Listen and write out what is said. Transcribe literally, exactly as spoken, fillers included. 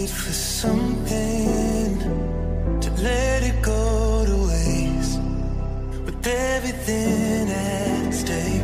wait for something to let it go to waste, with everything at stake.